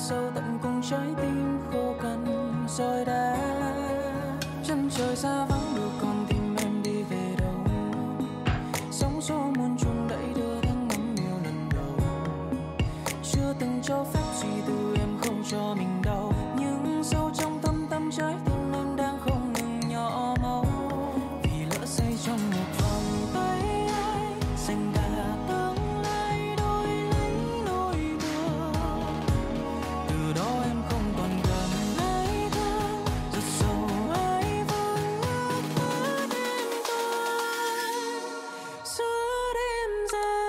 sâu tận cùng trái tim khô cằn rồi đá. Chân trời xa vắng đủ con tim em đi về đâu, sóng gió muôn trùng đẩy đưa tháng ngắm yêu lần đầu. Chưa từng cho phép gì từ em không cho mình đau, nhưng sâu trong thâm tâm trái tim em đang không ngừng nhỏ máu. Vì lỡ say trong một vòng tay ai dành cả tương lai đổi lấy nỗi buồn. Từ đó em không còn gần ai thương, rất sâu ai vẫn ước mơ đêm tối giữa đêm dài.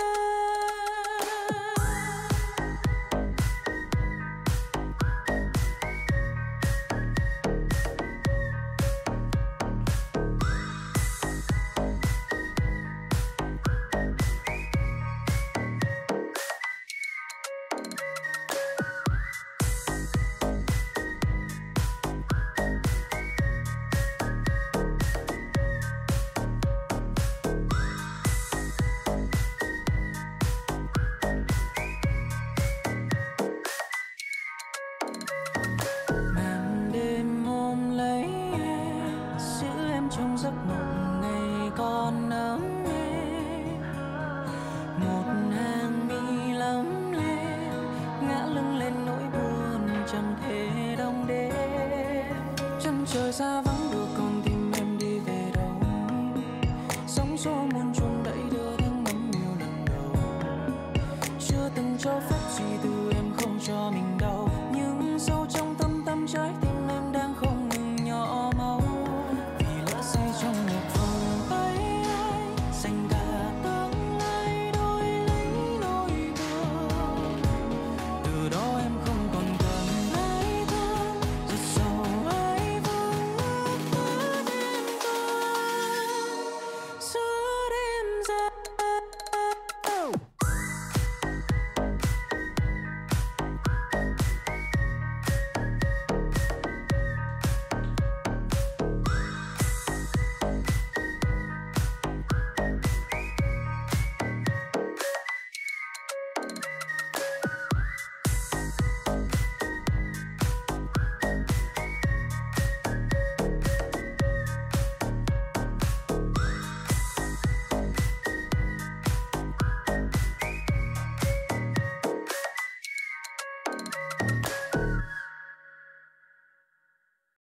Màn đêm ôm lấy em, giữ em trong giấc mộng ngày còn ấm êm. Một hàng mi lấm lên, ngã lưng lên nỗi buồn chẳng thể đong đếm. Chân trời xa vắng